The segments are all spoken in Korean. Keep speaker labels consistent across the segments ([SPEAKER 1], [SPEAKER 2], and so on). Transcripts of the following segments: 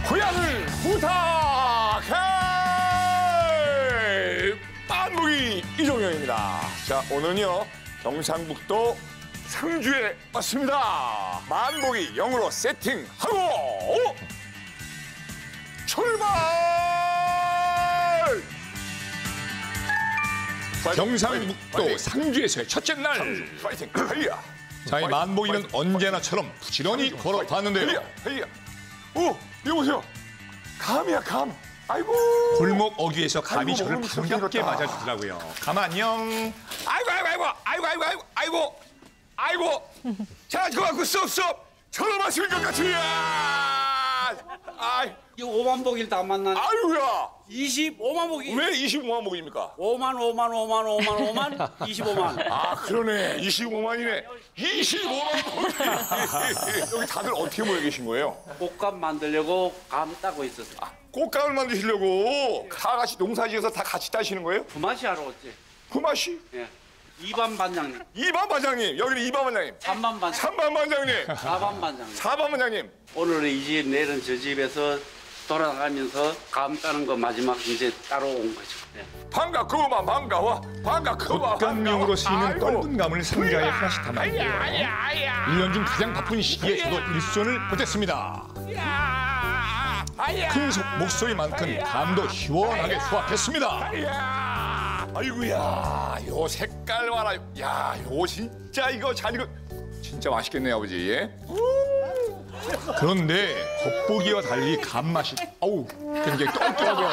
[SPEAKER 1] 고향을 부탁해! 만보기 이종영입니다. 자, 오늘은요, 경상북도 상주에 왔습니다. 만보기 0으로 세팅하고 출발! 경상북도 상주에서의 첫째 날. 상주, 파이팅! 하이야! 자, 이 만보기는 언제나처럼 부지런히 걸어봤는데요. 하이야! 오, 이거 보세요. 감이야, 감. 아이고. 골목 어귀에서 감이 저를 반갑게 맞아주더라고요. 감 안녕. 아이고. 자, 그거 쏙쏙. 저로 마시는 것 같으냐.
[SPEAKER 2] 이거 5만 복일 다 만나네.
[SPEAKER 1] 아이고야.
[SPEAKER 2] 25만 복이.
[SPEAKER 1] 왜 25만 복입니까?
[SPEAKER 2] 5만 25만.
[SPEAKER 1] 아, 그러네. 25만이네. 25만 복이. 여기 다들 어떻게 모여 계신 거예요?
[SPEAKER 2] 꽃감 만들려고 감 따고 있었어요.
[SPEAKER 1] 꽃감을 만드시려고 다 같이 농사지어서 다 같이 따시는 거예요?
[SPEAKER 2] 부마시 하러 왔지.
[SPEAKER 1] 부마시?
[SPEAKER 2] 예. 2반 반장님.
[SPEAKER 1] 2반 반장님. 여기는 2반 반장님.
[SPEAKER 2] 3반 반장님.
[SPEAKER 1] 3반 반장님.
[SPEAKER 2] 4반 반장님.
[SPEAKER 1] 4반 반장님.
[SPEAKER 2] 오늘은 이 집, 내일은 저 집에서 돌아가면서 감 따는 거 마지막 이제 따러 온 거죠. 예.
[SPEAKER 1] 반갑구만, 반가워.
[SPEAKER 3] 꽃감용으로 쓰이는 떫은 감을 상자에 하나씩 담았는데요. 1년 중 가장 바쁜 시기에 저도 일손을 보탰습니다. 큰 목소리만큼 감도 시원하게 수확했습니다.
[SPEAKER 1] 아이고야, 요 색깔 봐라. 야, 요 진짜 이거 잘 익어. 진짜 맛있겠네요, 아버지. 예?
[SPEAKER 3] 그런데 겉보기와 달리 감 맛이 굉장히 떫더라고요.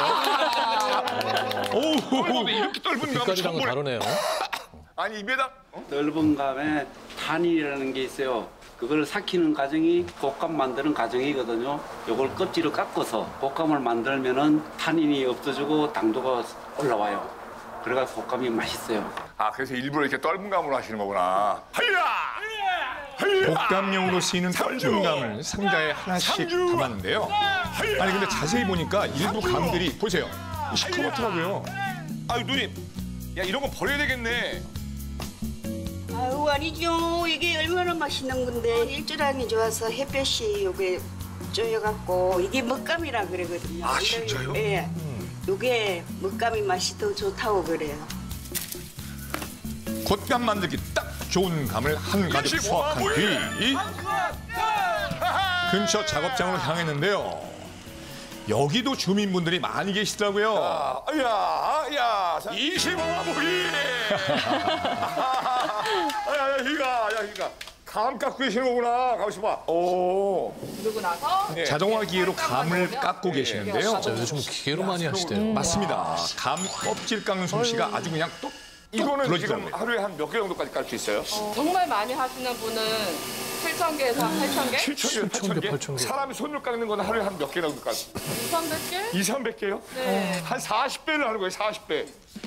[SPEAKER 1] 이렇게 떫은 감은
[SPEAKER 4] 빛깔이랑은 다르네요.
[SPEAKER 1] 아니, 입에다
[SPEAKER 2] 넓은 감에 탄이라는 게 있어요. 그걸 삭히는 과정이 곶감 만드는 과정이거든요. 요걸 껍질을 깎아서 곶감을 만들면은 탄닌이 없어지고 당도가 올라와요. 그래가지고 곶감이 맛있어요.
[SPEAKER 1] 그래서 일부러 이렇게 떫은 감으로 하시는 거구나. 하이야!
[SPEAKER 3] 볶감용으로 쓰이는 떫은 감을 상자에 하나씩 담았는데요. 아니, 근데 자세히 보니까 일부 감들이 보세요. 시커멓더라고요.
[SPEAKER 1] 아유, 누님. 야, 이런 거 버려야 되겠네.
[SPEAKER 5] 아유, 아니죠. 이게 얼마나 맛있는 건데 일조량이 좋아서 햇볕이 요게 쪼여갖고 이게 먹감이라 그러거든요.
[SPEAKER 1] 아, 진짜요?
[SPEAKER 5] 예. 요게 먹감이 맛이 더 좋다고 그래요.
[SPEAKER 3] 곶감 만들기 딱 좋은 감을 한 가득 수확한 뒤 근처 작업장으로 향했는데요. 여기도 주민분들이 많이 계시더라고요.
[SPEAKER 1] 야, 25만 보기. 희가. 감 깎고 계시는 거구나. 가만있어 봐. 오.
[SPEAKER 6] 그러고 나서
[SPEAKER 3] 자동화 기계로 감을 깎고 계시는데요.
[SPEAKER 4] 진짜 요즘 기계로 많이 하시대요.
[SPEAKER 3] 맞습니다. 감 껍질 깎는 솜씨가 아주 그냥 똑
[SPEAKER 1] 이거는 지금
[SPEAKER 3] 부러지더라고요.
[SPEAKER 1] 하루에 한 몇 개 정도까지 깔 수 있어요?
[SPEAKER 6] 정말 많이 하시는 분은 7,000개에서 8,000개?
[SPEAKER 1] 7,000개, 8,000개. 사람이 손으로 깎는 건 하루에 한 몇 개 정도 깔?
[SPEAKER 6] 2,300개?
[SPEAKER 1] 2,300개요?
[SPEAKER 6] 네.
[SPEAKER 1] 한 40배를 하는 거예요, 40배.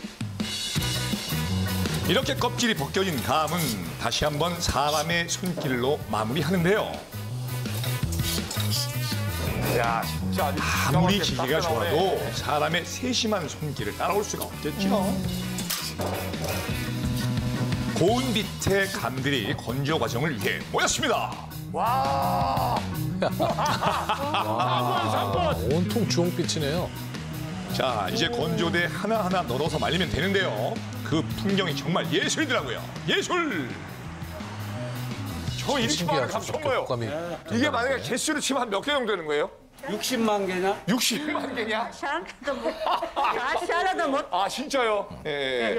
[SPEAKER 3] 이렇게 껍질이 벗겨진 감은 다시 한번 사람의 손길로 마무리하는데요.
[SPEAKER 1] 야, 진짜
[SPEAKER 3] 아무리 기계가 좋아도 사람의 세심한 손길을 따라올 수가 없겠죠. 고운 빛의 감들이 건조 과정을 위해 모였습니다.
[SPEAKER 1] 와.
[SPEAKER 4] 온통 주홍빛이네요.
[SPEAKER 3] 자, 이제 건조대 하나하나 널어서 말리면 되는데요. 그 풍경이 정말 예술이더라고요. 예술!
[SPEAKER 1] 저 이렇게 많은 감 처음 봐요. 이게 만약에 개수로 치면 한 몇 개 정도 되는 거예요?
[SPEAKER 2] 60만 개냐?
[SPEAKER 1] 60만 개냐?
[SPEAKER 5] 하나도 못.
[SPEAKER 1] 아, 진짜요? 예.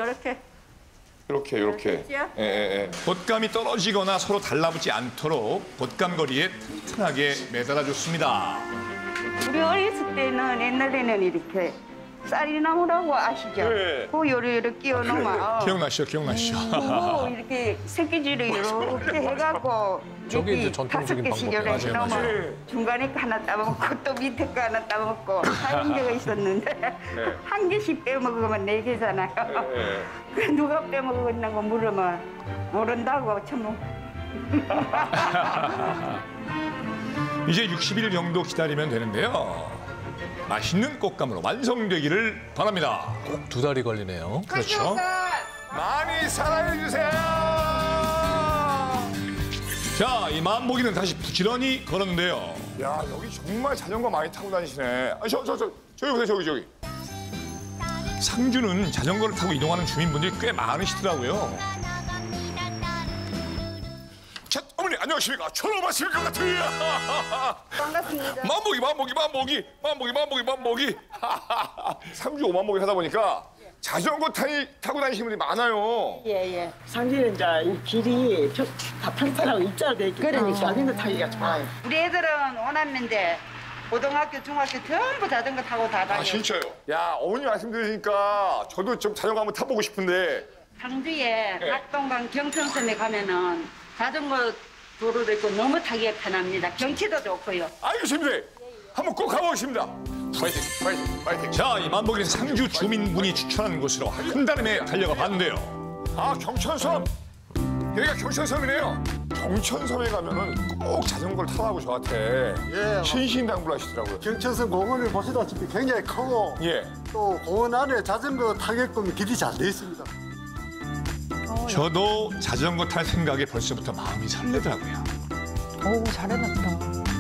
[SPEAKER 1] 이렇게. 예.
[SPEAKER 3] 곶감이 떨어지거나 서로 달라붙지 않도록 곶감거리에 튼튼하게 매달아줬습니다.
[SPEAKER 5] 우리 어렸을 때는 옛날에는 이렇게 쌀이나무라고 아시죠?
[SPEAKER 1] 네.
[SPEAKER 5] 그 요리를 끼워 놓으면
[SPEAKER 3] 기억나시죠?
[SPEAKER 5] 그 이렇게 새끼질을 이렇게 해갖고
[SPEAKER 4] 저게 이제
[SPEAKER 5] 여기
[SPEAKER 4] 전통적인
[SPEAKER 5] 5개씩
[SPEAKER 4] 방법이에요.
[SPEAKER 5] 이렇게
[SPEAKER 3] 맞아요.
[SPEAKER 5] 놓으면 중간에 거 하나 따먹고 또 밑에 거 하나 따먹고 사는 데가 있었는데 한 개씩 빼먹으면 4개잖아요. 그 누가 빼먹었냐고 물으면 모른다고 참.
[SPEAKER 3] 이제 60일 정도 기다리면 되는데요. 맛있는 꽃감으로 완성되기를 바랍니다.
[SPEAKER 4] 꼭 2달이 걸리네요.
[SPEAKER 3] 그렇죠.
[SPEAKER 1] 많이 사랑해주세요.
[SPEAKER 3] 자, 이 만보기는 다시 부지런히 걸었는데요.
[SPEAKER 1] 야, 여기 정말 자전거 많이 타고 다니시네. 아, 저기 보세요, 저기.
[SPEAKER 3] 상주는 자전거를 타고 이동하는 주민분들이 꽤 많으시더라고요.
[SPEAKER 1] 자, 어머니 안녕하십니까? 처음 왔습니까? 같으야.
[SPEAKER 5] 반갑습니다.
[SPEAKER 1] 만보기. 상주 5만보기 하다 보니까 자전거 타고 다니시는 분들이 많아요.
[SPEAKER 5] 예.
[SPEAKER 7] 상주는 이제 이 길이 다 평탄하고 일자로 돼 있기 때문에 자전거 타기가 좋아요.
[SPEAKER 5] 우리 애들은 오남매인데 고등학교, 중학교 전부 자전거 타고 다 다녀요.
[SPEAKER 1] 아, 진짜요? 야, 어머니 말씀 들으니까 저도 좀 자전거 한번 타보고 싶은데.
[SPEAKER 5] 상주에 낙동강 경천섬에 가면은 자전거 도로도 있고 너무 타기에 편합니다. 경치도 좋고요.
[SPEAKER 1] 알겠습니다. 한번 꼭 가보겠습니다. 파이팅.
[SPEAKER 3] 자, 이 만보기는 상주 주민분이 추천한 곳으로 한달음에 달려가 봤는데요.
[SPEAKER 1] 아, 경천섬. 여기가 경천섬이네요. 경천섬에 가면은 꼭 자전거를 타라고 저한테 신신당부를 하시더라고요.
[SPEAKER 8] 경천섬 공원을 보시다시피 굉장히 크고
[SPEAKER 1] 예.
[SPEAKER 8] 또 공원 안에 자전거 타게끔 길이 잘 돼 있습니다.
[SPEAKER 3] 저도 자전거 탈 생각에 벌써부터 마음이 설레더라고요.
[SPEAKER 9] 오, 잘해놨다.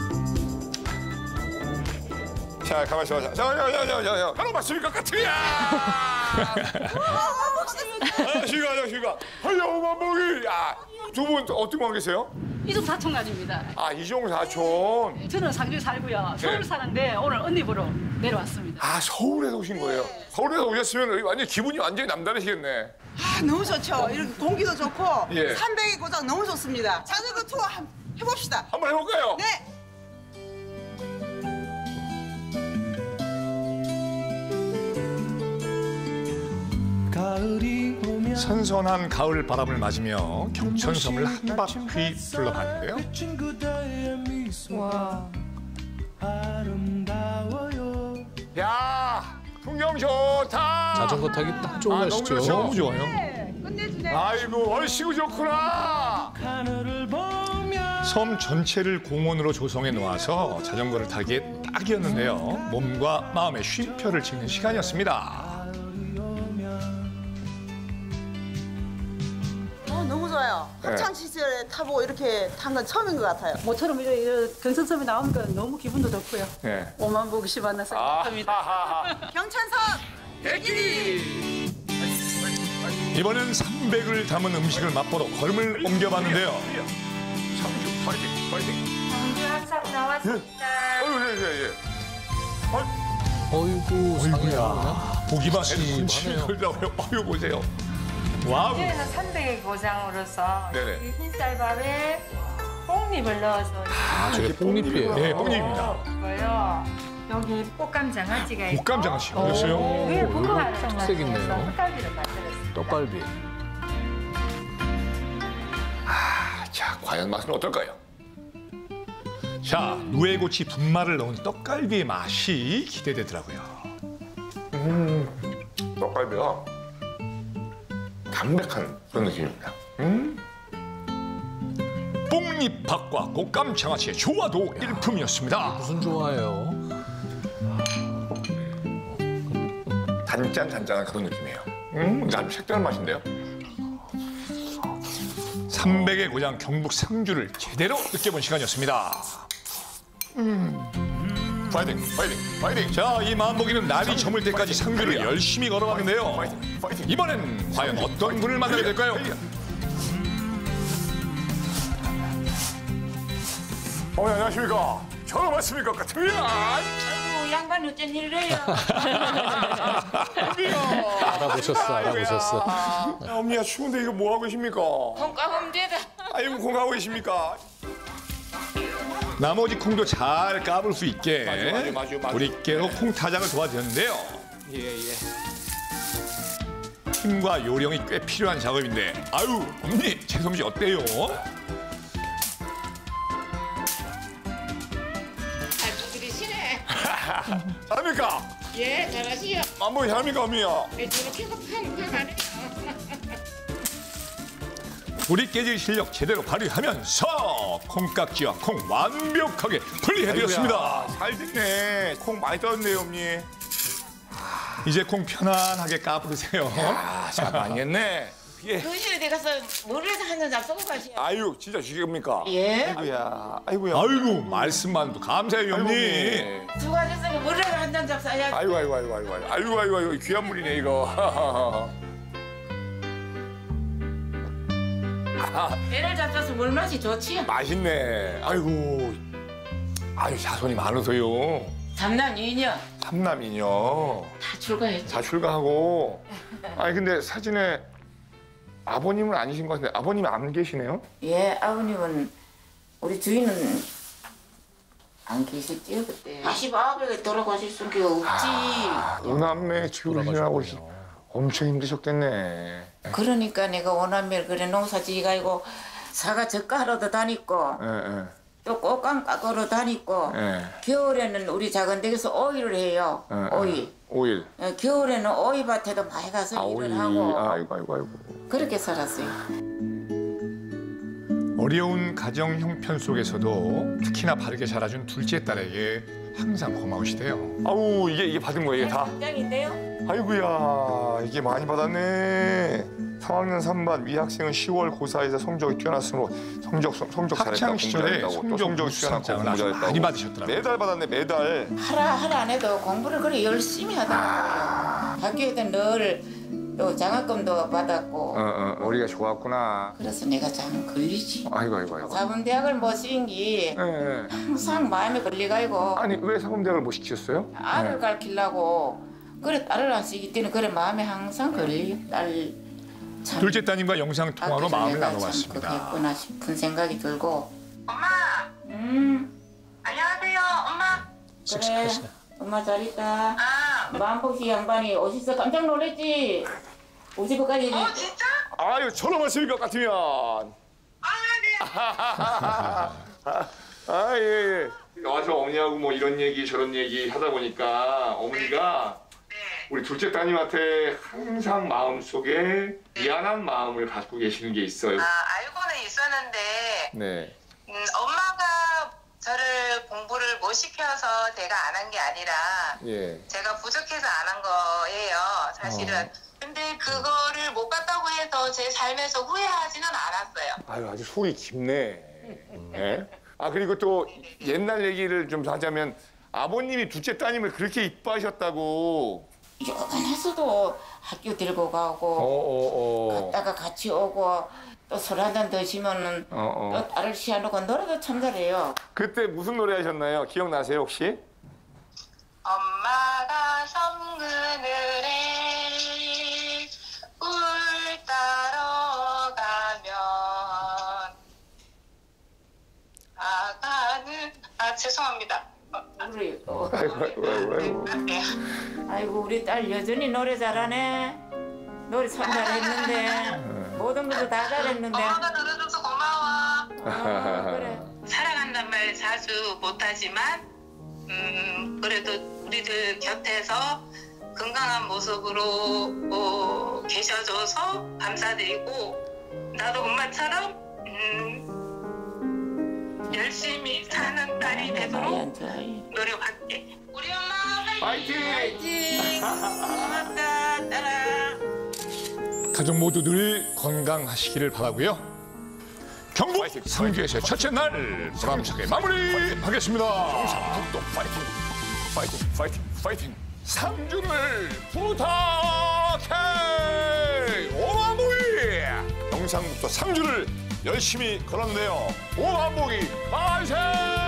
[SPEAKER 1] 자, 가만히 있어. 자. 바로 맞습니까? 같으야! 안녕하십니까. 헐려만보기. 야, 두 분 어떤 관계세요?
[SPEAKER 10] 이동 사촌간입니다.
[SPEAKER 1] 아, 이종 사촌.
[SPEAKER 10] 저는 상주 살고요. 서울 사는데 오늘 언니 보러 내려왔습니다.
[SPEAKER 1] 아, 서울에서 오신 거예요? 서울에서 오셨으면 완전 기분이 완전히 남다르시겠네.
[SPEAKER 11] 아, 너무 좋죠. 이렇게 공기도 좋고
[SPEAKER 1] 예.
[SPEAKER 11] 300의 고장 너무 좋습니다. 자전거 투어 한번 해봅시다.
[SPEAKER 1] 한번 해볼까요?
[SPEAKER 11] 네.
[SPEAKER 3] 선선한 가을 바람을 맞으며 경천섬을 한 바퀴 둘러봤는데요.
[SPEAKER 9] 와.
[SPEAKER 1] 야, 풍경 좋다.
[SPEAKER 4] 자전거 타기 딱 좋은
[SPEAKER 1] 아, 너무
[SPEAKER 4] 날씨죠.
[SPEAKER 1] 좋죠.
[SPEAKER 3] 너무 좋아요.
[SPEAKER 1] 아이고, 얼씨구 좋구나.
[SPEAKER 3] 섬 전체를 공원으로 조성해 놓아서 자전거를 타기에 딱이었는데요. 몸과 마음의 쉼표를 찍는 시간이었습니다.
[SPEAKER 11] 너무 좋아요. 학창 시절에 타보고 이렇게 탄 건 처음인 것 같아요.
[SPEAKER 10] 모처럼 이런 경선섬에 나오니까 너무 기분도 좋고요.
[SPEAKER 1] 네.
[SPEAKER 10] 오만 보기 씨 만나서 행복합니다.
[SPEAKER 11] 경천섬
[SPEAKER 1] 대기.
[SPEAKER 3] 이번엔 300을 담은 음식을 맛보러 걸음을 옮겨봤는데요.
[SPEAKER 1] 상주 파이팅.
[SPEAKER 5] 상주 항상 나왔습니다.
[SPEAKER 1] 예.
[SPEAKER 4] 어이구, 상이야.
[SPEAKER 3] 보기만 해도
[SPEAKER 4] 그치,
[SPEAKER 3] 군침이
[SPEAKER 4] 하네요.
[SPEAKER 3] 돌더라고요. 어휴, 보세요. 와우.
[SPEAKER 9] 이제는 300의 고장으로서
[SPEAKER 1] 네네.
[SPEAKER 9] 이 흰쌀밥에 뽕잎을 넣어서
[SPEAKER 4] 저게 뽕잎이에요.
[SPEAKER 3] 네, 뽕잎입니다.
[SPEAKER 9] 있고요. 여기 꽃감 장아찌가 있고
[SPEAKER 3] 곶감 장아찌 그랬어요?
[SPEAKER 9] 위에 볶음하는
[SPEAKER 4] 특색 있네요.
[SPEAKER 9] 떡갈비를 만들었습니다.
[SPEAKER 4] 떡갈비.
[SPEAKER 1] 자, 과연 맛은 어떨까요?
[SPEAKER 3] 자, 누에고치 분말을 넣은 떡갈비의 맛이 기대되더라고요.
[SPEAKER 1] 떡갈비가 담백한 그런 느낌입니다.
[SPEAKER 3] 뽕잎밥과 곶감 장아찌의 조화도 일품이었습니다.
[SPEAKER 4] 무슨 좋아해요?
[SPEAKER 1] 단짠한 그런 느낌이에요. 아주 색다른 맛인데요.
[SPEAKER 3] 300의 고장 경북 상주를 제대로 느껴본 시간이었습니다.
[SPEAKER 1] 파이팅.
[SPEAKER 3] 자, 이 만보기는 날이 저물 때까지 상주를 열심히 걸어봤는데요.
[SPEAKER 1] 파이팅.
[SPEAKER 3] 이번엔 과연 어떤 분을 만나게 될까요?
[SPEAKER 1] 안녕하십니까. 처음 왔습니까? 같으면.
[SPEAKER 5] 아이고, 양반 어쩐 일을 해요?
[SPEAKER 4] 알아보셨어.
[SPEAKER 1] 어머니야, 추운데 이거 뭐 하고 계십니까?
[SPEAKER 5] 콩가면 되다.
[SPEAKER 1] 아이고, 공하고 계십니까?
[SPEAKER 3] 나머지 콩도 잘 까불 수 있게
[SPEAKER 1] 맞아.
[SPEAKER 3] 우리께로 콩타장을 도와드렸는데요. 힘과 요령이 꽤 필요한 작업인데 아유, 어머니 제 솜씨 어때요?
[SPEAKER 5] 잘부들이시네.
[SPEAKER 1] 잘합니까?
[SPEAKER 5] 예, 잘하시오.
[SPEAKER 1] 만보기 잘합니까, 어머니야?
[SPEAKER 5] 저렇게가 팡팡하네요.
[SPEAKER 3] 우리 깨질 실력 제대로 발휘하면서 콩깍지와 콩 완벽하게 분리해드렸습니다.
[SPEAKER 1] 잘 됐네. 콩 많이 떨었네요, 어머니.
[SPEAKER 3] 이제 콩 편안하게 까부르세요.
[SPEAKER 1] 자, 많이 했네. 예.
[SPEAKER 12] 거실에 들어가서 물에서 한잔 잡수고 가시오.
[SPEAKER 1] 아유, 진짜 주십니까?
[SPEAKER 12] 예.
[SPEAKER 1] 아이고야, 아이고야.
[SPEAKER 3] 아이고 말씀만 또 감사해요 형님.
[SPEAKER 12] 수고하셨으니 물에서 한잔 잡숴야지.
[SPEAKER 1] 아이고, 귀한 물이네 이거.
[SPEAKER 12] 애를 잡숴서 물 맛이 좋지요.
[SPEAKER 1] 맛있네. 아이고, 아유 자손이 많으세요.
[SPEAKER 12] 삼남 이녀
[SPEAKER 1] 삼남이녀.
[SPEAKER 12] 다 출가했죠.
[SPEAKER 1] 다 출가하고. 아니 근데 사진에 아버님은 아니신 것 같은데 아버님 안 계시네요?
[SPEAKER 12] 예, 아버님은 우리 주인은 안 계셨지요 그때. 49에 돌아가실 수가 없지.
[SPEAKER 1] 오남매 지우시라고 엄청 힘드셨겠네.
[SPEAKER 12] 그러니까 내가 오남매를 그래 농사지가이고 사과 젓가하러도 다니고
[SPEAKER 1] 예.
[SPEAKER 12] 또 꽃감 깎으러 다니고 겨울에는 우리 작은 댁에서 오이를 해요.
[SPEAKER 1] 오일.
[SPEAKER 12] 겨울에는 오이밭에도 많이 가서 일을 하고
[SPEAKER 1] 아이고.
[SPEAKER 12] 그렇게 살았어요.
[SPEAKER 3] 어려운 가정 형편 속에서도 특히나 바르게 자라준 둘째 딸에게 항상 고마우시대요.
[SPEAKER 1] 아우 이게 받은 거예요 이게 다.
[SPEAKER 12] 장인데요?
[SPEAKER 1] 아이고야 이게 많이 받았네. 3학년 3반 미학생은 10월 고4에서 성적이 뛰어났으므로 성적 잘했다.
[SPEAKER 3] 학창 시절에 성적 수상장을 아주 많이 받으셨더라고요.
[SPEAKER 1] 매달 받았네 매달.
[SPEAKER 12] 하라 안 해도 공부를 그래 열심히 하더라고요. 학교에도 늘 또 장학금도 받았고.
[SPEAKER 1] 머리가 좋았구나.
[SPEAKER 12] 그래서 내가 참 걸리지.
[SPEAKER 1] 아이고.
[SPEAKER 12] 사범대학을 못 시킨 게 항상 마음에 걸리가지고.
[SPEAKER 1] 아니 왜 사범대학을 못 시켰어요?
[SPEAKER 12] 아들 가르치려고. 그래 딸을 안 쓰기 때문에 그래 마음에 항상 걸려요. 딸 참.
[SPEAKER 3] 둘째 따님과 영상 통화로 마음을 나눠봤습니다.
[SPEAKER 12] 그랬구나 싶은 생각이 들고.
[SPEAKER 13] 엄마. 안녕하세요, 엄마.
[SPEAKER 12] 그래. 엄마 잘 있다. 만폭씨 양반이 오셔서 깜짝 놀랐지. 50억까지.
[SPEAKER 13] 진짜?
[SPEAKER 1] 아유 저놈 하실 것 같으면. 예. 와서 어머니하고 뭐 이런 얘기 저런 얘기 하다 보니까 어머니가 우리 둘째 따님한테 항상 마음속에 미안한 마음을 갖고 계시는 게 있어요.
[SPEAKER 13] 알고는 있었는데
[SPEAKER 1] 네.
[SPEAKER 13] 엄마가 저를 공부를 못 시켜서 제가 안 한 게 아니라 제가 부족해서 안 한 거예요. 사실은. 근데 그거를 못 갔다고 해서 제 삶에서 후회하지는 않았어요.
[SPEAKER 1] 아유 아주 속이 깊네. 네? 아 그리고 또 옛날 얘기를 좀 하자면 아버님이 둘째 따님을 그렇게 이뻐하셨다고.
[SPEAKER 12] 여간해서도 학교 들고 가고 갔다가 같이 오고 또 술 한잔 드시면은 또 딸을 시켜놓고 노래도 참 잘해요.
[SPEAKER 1] 그때 무슨 노래 하셨나요? 기억나세요 혹시?
[SPEAKER 13] 엄마가 섬그늘에 꿀 따러 가면 아가는 죄송합니다.
[SPEAKER 12] 아이고 우리 딸 여전히 노래 잘하네. 노래 참 잘했는데 모든 것도 다 잘했는데.
[SPEAKER 13] 엄마가 들어줘서 고마워.
[SPEAKER 12] 그래.
[SPEAKER 13] 사랑한단 말 자주 못하지만 그래도 우리들 곁에서 건강한 모습으로 계셔줘서 감사드리고 나도 엄마처럼 열심히 사는 딸이 되도록 노력할게. 우리 엄마
[SPEAKER 1] 화이팅!
[SPEAKER 12] 화이팅! 고맙다 딸아.
[SPEAKER 3] 가족 모두 늘 건강하시기를 바라고요. 경북 상주에서의 첫째 날 보람차게 마무리하겠습니다.
[SPEAKER 1] 경상북도 파이팅! 상주를 부탁해! 오만복이! 경상북도 상주를 열심히 걸었는데요. 오만복이 파이팅!